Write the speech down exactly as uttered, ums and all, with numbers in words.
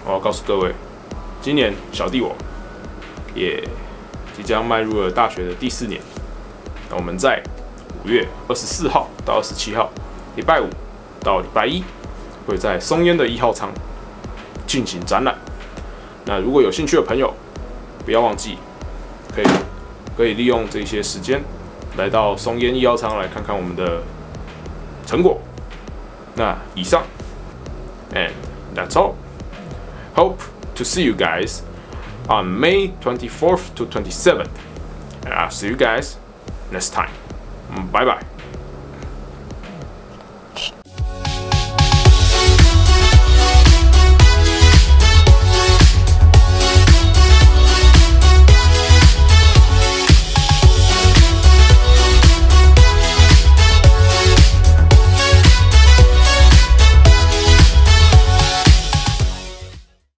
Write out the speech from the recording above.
我要告诉各位，今年小弟我也即将迈入了大学的第四年。那我们在五月二十四号到二十七号，礼拜五到礼拜一，会在松烟的一号仓进行展览。那如果有兴趣的朋友，不要忘记可以可以利用这些时间来到松烟一号仓来看看我们的成果。那以上 ，and that's all. Hope to see you guys on May twenty-fourth to twenty-seventh, and I'll see you guys next time. Bye bye.